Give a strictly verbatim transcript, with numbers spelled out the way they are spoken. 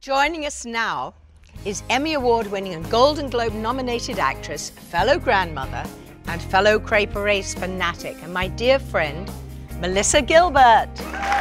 Joining us now is Emmy Award-winning and Golden Globe-nominated actress, fellow grandmother, and fellow Crepe race fanatic, and my dear friend, Melissa Gilbert.